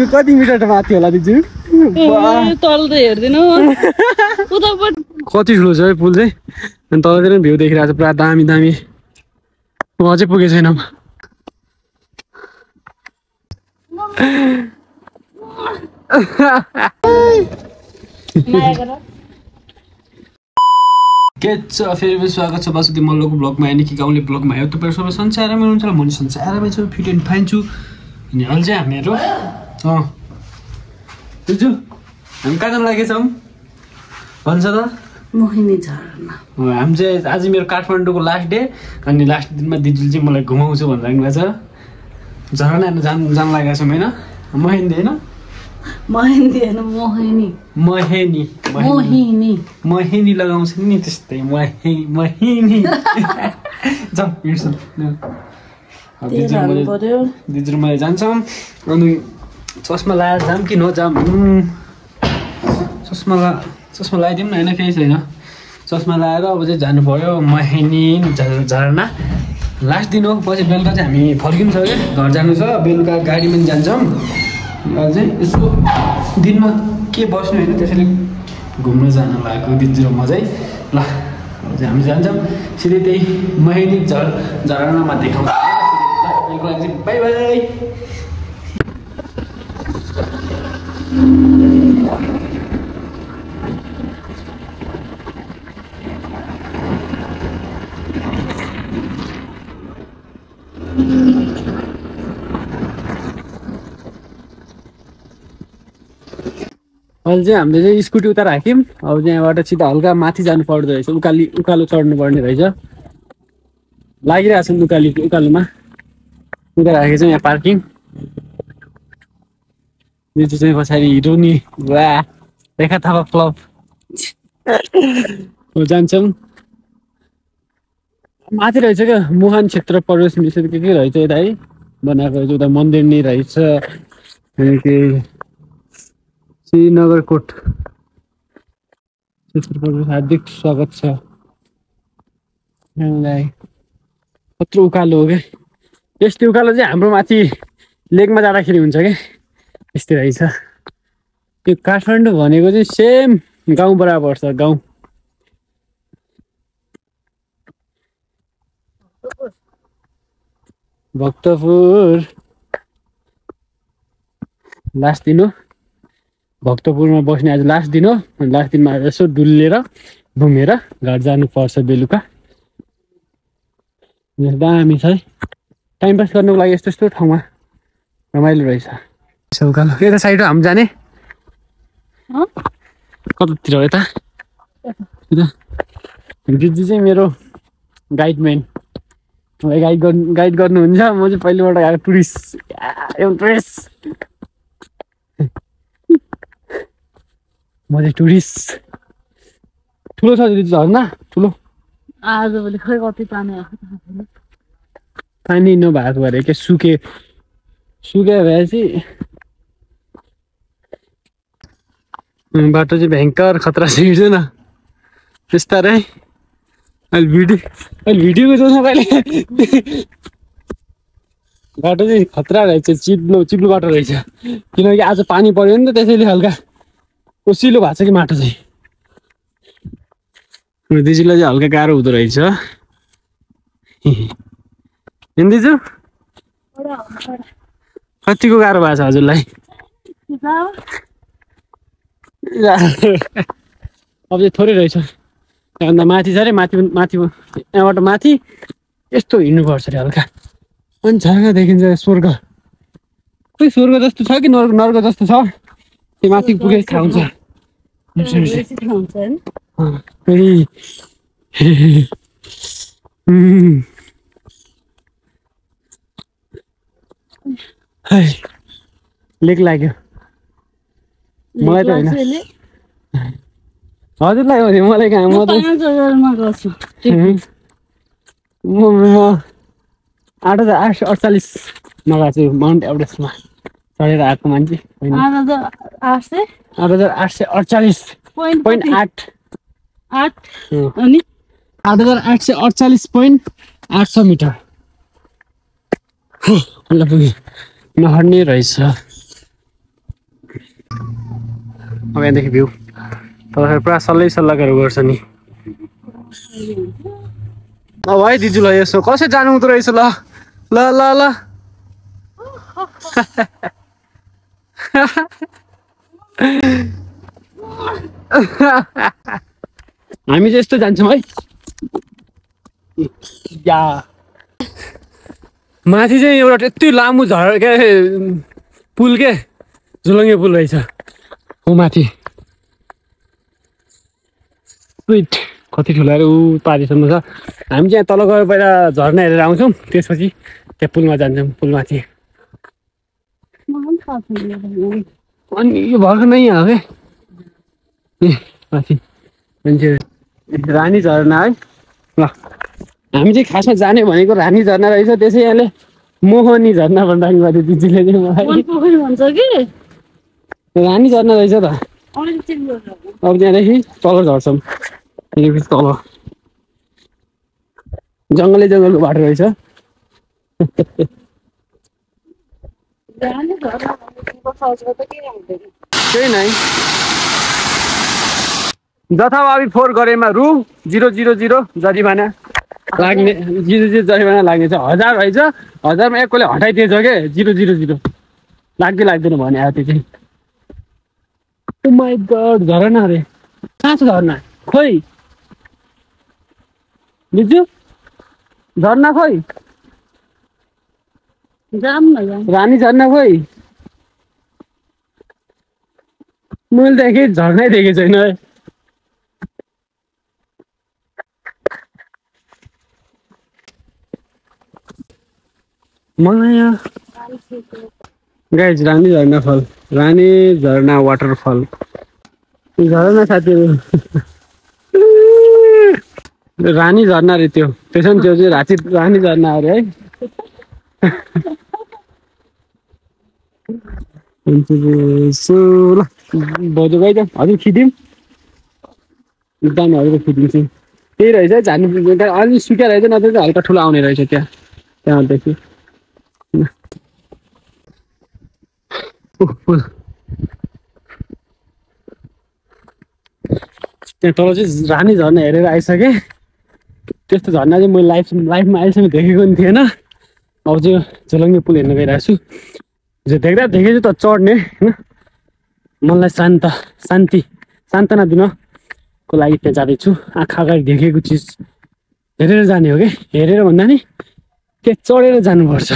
कति मिटर माथि होला दिजु तल त हेर्दिन कति ठुलो छ है पुल चाहिँ अनि तलतिर पनि भ्यू देखिरहेको छ पुरा दामी दामी म अझै पुगेको छैन के छ फेरि पनि स्वागत छ बासुदेव मल्लको ब्लगमा यानि कि गाउँले ब्लगमा यो तपाईहरु सबै संसारमा हुनुहुन्छ र म संसारमै छु फिट एन्ड फाइन छु अनि अहिले चाहिँ हामीहरु दिजु हामी कहाँ जान लागेछौँ भन्छ त मोहिनी झरना हामी चाहिँ आज मेरो काठमाडौँको लास्ट डे अनि लास्ट दिनमा दिजुले चाहिँ मलाई घुमाउँछु भनिराख्नु भएको छ झरना हेर्न जान लागेको छौँ होइन महेन्दी होइन महेन्दी हैन मोहिनी महेनी मोहिनी महेनी लगाउँछ नि त्यस्तै महेनी जाऊ हिँड्छौँ दिजु र मैले जान्छौँ अनि चस्मा लगाएर जाऊँ कि नजाऊँ चस्मा लगाइदिउँ न होइन केही छैन चस्मा लगाएर अब चाहिँ जानु पर्यो महेनी झरना लास्ट दिन हो पछि बेलुका चाहिँ हामी फर्किन्छ क्या घर जानु छ बेलुका गाडीमा जान्छौँ अहिले चाहिँ यसको दिनमा के बस्नु होइन त्यसैले घुम्न जान लागेको दिजु र म चाहिँ ल अब चाहिँ हामी जान्छौँ सिधै त्यही महेनी झरनामा देखाउँछ बाई बाई अहिले चाहिँ हामीले चाहिँ स्कुटी उता राख्यौँ अब चाहिँ यहाँबाट सिधा हल्का माथि जानु पर्दो रहेछ उकालो चढ्नु पर्ने रहेछ लागिरहेको छ उकालोमा उता राखेको छ यहाँ पार्किङ दिजु चाहिँ पछाडि हिरो नि वा रेखा थापा क्लब जान्छौँ माथि रहेछ क्या मुहान क्षेत्र प्रवेश निषेध के रहेछ यता है बनाएको रहेछ उता मन्दिर नै रहेछ श्रीनगरकोट क्षेत्र प्रवेश हार्दिक स्वागत छ कत्रो उकालो हो क्या यस्तै उकालो चाहिँ हाम्रो माथि लेकमा जाँदाखेरि हुन्छ क्या यस्तै रहेछ यो काठमाडौँ भनेको चाहिँ सेम गाउँ बराबर छ गाउँ भक्तपुर लास्ट दिन हो भक्तपुरमा बस्ने आज लास्ट दिन हो लास्ट दिनमा यसो डुलेर घुमेर घर जानुपर्छ बेलुका दामी छ है टाइम पास गर्नुको लागि यस्तो यस्तो ठाउँमा रमाइलो रहेछ उकालो यता साइड हो हामी जाने कतातिर हो यता दिदी चाहिँ मेरो गाइडम्यान मलाई गाइड गर्नुहुन्छ म चाहिँ पहिलोपल्ट गएको टुरिस्ट म चाहिँ टुरिस्ट ठुलो छ दिदी झर्ना ठुलो आजभोलि खै कति पानी नभएको भएर के सुके भएपछि बाटो चाहिँ भयङ्कर खतरा छ हिँड्दैन बिस्तारै अहिले भिडियोको जोसमा कहिले बाटो चाहिँ खतरा रहेछ चिप्लो बाटो रहेछ किनकि आज पानी पर्यो नि त त्यसैले हल्का ओसिलो भएको छ कि माटो चाहिँ दिजुलाई चाहिँ हल्का गाह्रो हुँदो रहेछ दिजु कतिको गाह्रो भएको छ हजुरलाई अब चाहिँ थोरै रहेछ त्यहाँभन्दा माथि छ अरे माथि यहाँबाट माथि यस्तो हिँड्नुपर्छ अरे हल्का अनि झर्ना देखिन्छ स्वर्ग खोइ स्वर्ग जस्तो छ कि नर्क जस्तो छ त्यो माथि पुगेर थाहा हुन्छ लेक लाग्यो मलाई त होइन हजुरलाई हो नि मलाई कहाँ म 8848 नगएको छु माउन्ट एभरेस्टमा चढेर आएको मान्छे 8848.8 अनि 8848.800 मिटर ल पुगे नहर्ने रहेछ अब यहाँदेखि भ्यू तर पुरा सल्लाहहरू गर्छ नि अब है दिजु ल यसो कसरी जानु हुँदो रहेछ ल ल ल ल हामी चाहिँ यस्तो जान्छौँ है या माथि चाहिँ एउटा यति लामो के पुल के झुलङ्गे पुल रहेछ हो माथि स्विट कति ठुलो ऊ पारिसम्म छ हामी चाहिँ तल गएर पहिला झर्ना हेरेर आउँछौँ त्यसपछि त्यहाँ पुलमा जान्छौँ पुलमाथि अनि यो भर्खर नै यहाँ हो क्या माथि मान्छे रानी झरना है ल हामी चाहिँ खासमा जाने भनेको रानी झरना रहेछ त्यसै यहाँले मोहनी झरना भन्दाखेरि माथि दिदीले चाहिँ मलाई रानी झरना रहेछ त अब त्यहाँदेखि तल झर्छौँ त्यहाँदेखि तल जङ्गलको बाटो रहेछ केही नै जथाभावी फोहोर गरेमा रु 000 जरिमाना लाग्ने 0 जरिमाना लाग्ने छ 1000 रहेछ 1000मा एकले हटाइदिएछ के 000 लाग्दैन भने आयो त्यो चाहिँ ओ माई गड झरना अरे कहाँ छ झरना खोइ बिजु झरना खोइ रानी झरना खोइ मैले देखेँ झर्नै देखेको छैन है मलाई गाइज रानी झरना वाटरफल झरना साथीहरू रानी झरना अरे त्यो त्यसो भने त्यो चाहिँ रानी झरना अरे है ल बजु गइ त हजुर खिदिउँ एकदम हजुर खिदिन्छु त्यही रहेछ झार्नु अलि सुक्या रहेछ नत्र चाहिँ हल्का ठुलो आउने रहेछ त्यहाँदेखि त्यहाँ तल चाहिँ रानी झरना हेरेर आइसकेँ त्यस्तो झरना चाहिँ मैले लाइफमा अहिलेसम्म देखेको पनि थिएन अब चाहिँ झोलङ्गे पुल हेर्न गइरहेको छु देखेछु त चढ्ने होइन मनलाई सान्त्वना दिनको लागि त्यहाँ जाँदैछु आँखा अगाडि देखेको चिज हेरेर जाने हो कि हेरेर भन्दा नि त्यहाँ चढेर जानुपर्छ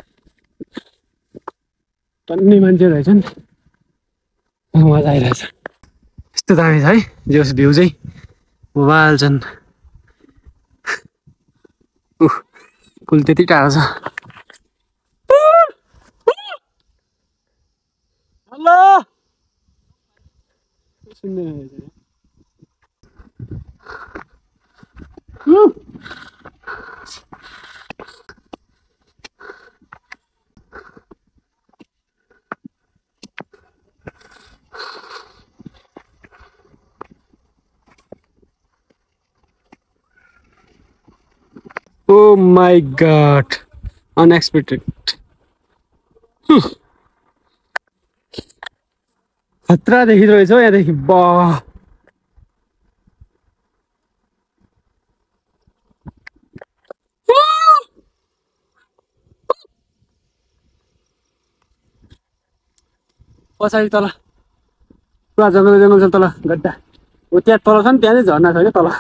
टन्ने मान्छे रहेछ नि मजा आइरहेछ यस्तो दामी छ है जो भ्यू चाहिँ मोबाइल छन् पुल त्यति टाढो छ hello Oh my god, unexpected. खतरा देखिँदो रहेछ यहाँदेखि बा पछाडि तल पुरा जङ्गल छ तल गड्डा ओ त्यहाँ तल छ नि त्यहाँ चाहिँ झर्ना छ क्या तल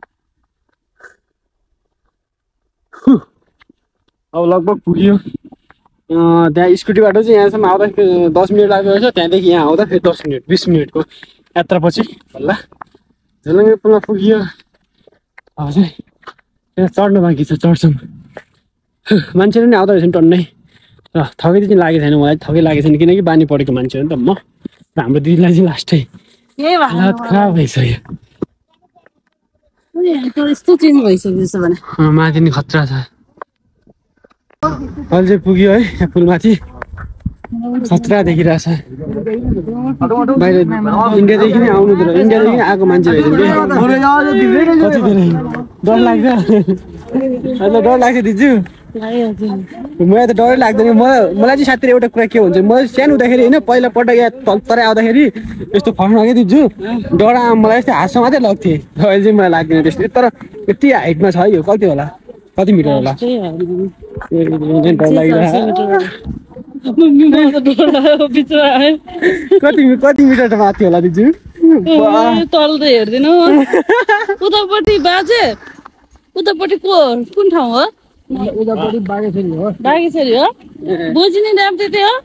अब लगभग पुग्यो त्यहाँ स्कुटीबाट चाहिँ यहाँसम्म आउँदा 10 मिनट लाग्दो रहेछ त्यहाँदेखि यहाँ आउँदा फेरि 10 मिनट 20 मिनटको यात्रापछि होला झोलङ्गे पुलमा पुग्यो अब चाहिँ त्यहाँ चढ्न बाँकी छ चढ्छौँ मान्छेहरू नि आउँदो रहेछ नि टन्नै र थकै चाहिँ लागेको छैन मलाई थकै लागेको छैन किनकि बानी परेको मान्छे हो नि त म हाम्रो दिदीलाई चाहिँ लास्टै हालत खराब भइसक्यो यस्तो चेन्ज भइसक्यो भने माथि नि खतरा छ अहिले चाहिँ पुग्यो है यहाँ पुलमाथि खतरा देखिरहेछ बाहिर इन्डियादेखि नै आउनु त इन्डियादेखि नै आएको मान्छे रहेछ कति धेरै डर लाग्छ डर लाग्छ दिजु मलाई त डरै लाग्दैन मलाई चाहिँ साथी एउटा कुरा के हुन्छ म सानो हुँदाखेरि होइन पहिला पटक या तराई आउँदाखेरि यस्तो फर्स्ट दिन्छु डरा मलाई यस्तो हातसम्म मात्रै लाग्थेँ अहिले चाहिँ मलाई लाग्दैन त्यस्तो तर यति हाइटमा छ है यो कति होला कति मिटर होला डर लागिरहेको कति मिटर माथि होला दिजु तल त हेर्दिनँ उतापट्टि बाजे उतापट्टि कुन ठाउँ हो उतापट्टि बागेश्वरी हो बागेश्वरी हो बुझिने ड्याम त्यतै हो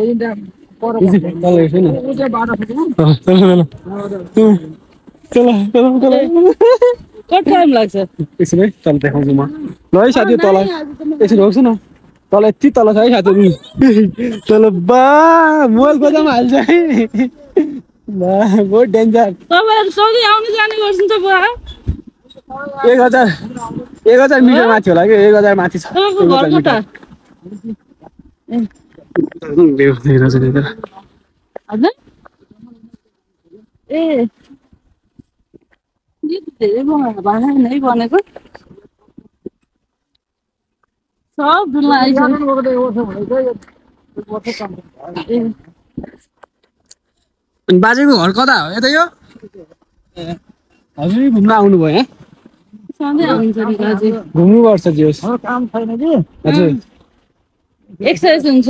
कति टाइम लाग्छ एकछिन है तल देखाउँछु म ल है साथी तल एकछिन होस् न तल यति तल छ है साथीहरू तल बा मोबाइल गोदामा हाल्छ है बहुत डेन्जर तपाईँहरू सधैँ आउनु जाने गर्नुहुन्छ बुवा 1000 मिटर माथि होला कि 1000 माथि छ तपाईँको घर कता ए धेरै भाडा नै बनेको सब डुल्न बाजेको घर कता हो यतै हो हजुर घुम्न आउनुभयो यहाँ सधैँ आउँछ नि बाजे घुम्नुपर्छ जे होस् काम छैन कि हजुर एक्सर्साइज हुन्छ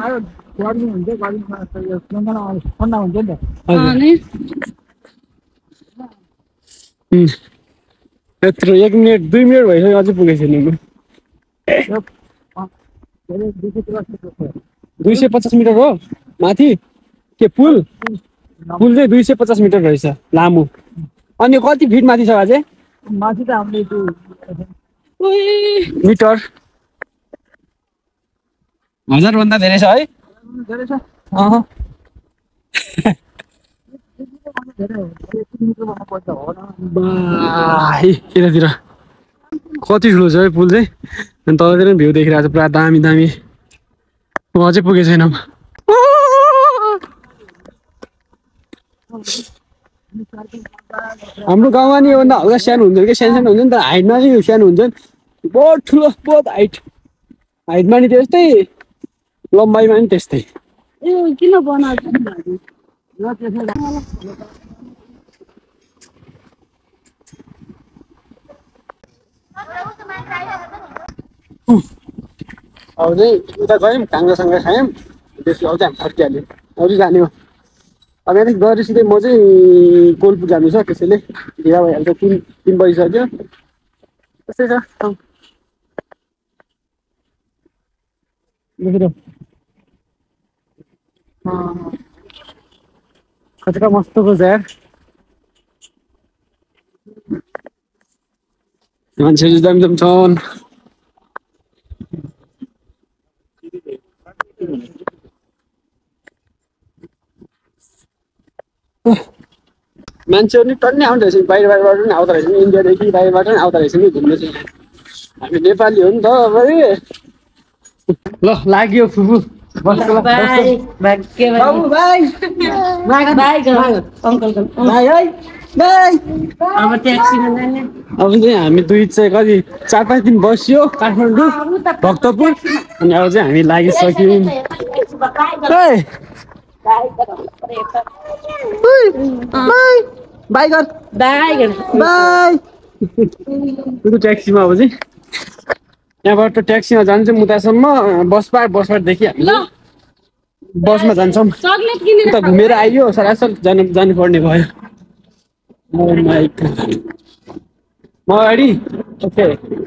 ठन्डा हुन्छ नि त यत्रो 1 मिनट 2 मिनट भइसक्यो अझै पुगेको छैन 250 मिटर हो माथि के पुल चाहिँ 250 मिटर रहेछ लामो अनि कति फिट माथि छ अझै माथि त हामीले मिटर 1000 भन्दा धेरै छ है धेरै छ यतातिर कति ठुलो छ है पुल चाहिँ अनि तलतिर भ्यू देखिरहेको छ पुरा दामी दामी अझै पुगेको छैन हाम्रो गाउँमा नि योभन्दा हल्का सानो हुन्छ कि सानो हुन्छ नि त हाइटमा चाहिँ सानो हुन्छ बहुत ठुलो बहुत हाइटमा नि त्यस्तै लम्बाइमा नि त्यस्तै किन बनाएको अब चाहिँ उता गयौँ काङ्ग्रासाङ्ग्रा खायौँ त्यसपछि अब चाहिँ हामी फर्किहाल्यो अरू जाने हो अब यहाँदेखि गएर सिधै म चाहिँ कोलपुर जानु छ त्यसैले ढिला भइहाल्छ 3 बजिसक्यो त्यस्तै छ कतिका मस्तको छ यार मान्छेहरू दामी दामी छन् मान्छेहरू नि टन्नै आउँदो रहेछ बाहिरबाट पनि आउँदो रहेछ इन्डियादेखि बाहिरबाट पनि आउँदो रहेछ नि घुम्नु चाहिँ हामी नेपाली हो नि त अब ल लाग्यो फुफू अब चाहिँ हामी दुई चाहिँ कति 4-5 दिन बस्यो काठमाडौँ भक्तपुर अनि अब चाहिँ हामी लागिसक्यौँ बाई गर बाई ट्याक्सीमा अब चाहिँ यहाँबाट ट्याक्सीमा जान्छ मुतासम्म बसपाटदेखि हामी बसमा जान्छौँ उता घुमेर आइयो सरासर जानु पर्ने भयो म अगाडि ओके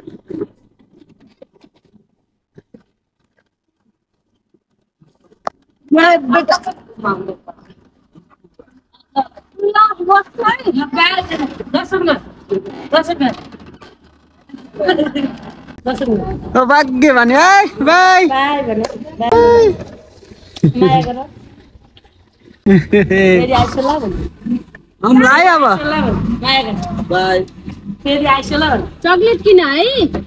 भाग्य भने है बाई हम लाए अब बाई चक्लेट किन है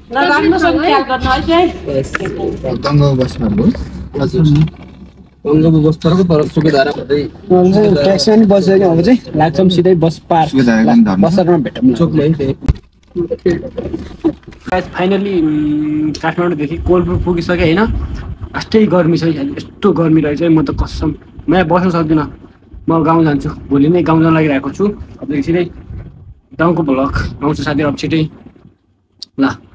ट्याक्सीमा नि बसिसक्यो अब चाहिँ लाग्छौँ सिधै बस पार्क बसमा भेटौँ फाइनली काठमाडौँदेखि कोलपुर पुगिसकेँ होइन। यस्तै गर्मी छ यहाँ, यस्तो गर्मी रहेछ म त कसम म यहाँ बस्न सक्दिनँ। म गाउँ जान्छु, भोलि नै गाउँ जान लागिरहेको छु। अब एकछिनै गाउँको भ्लग आउँछ साथीहरू अब छिटै ल।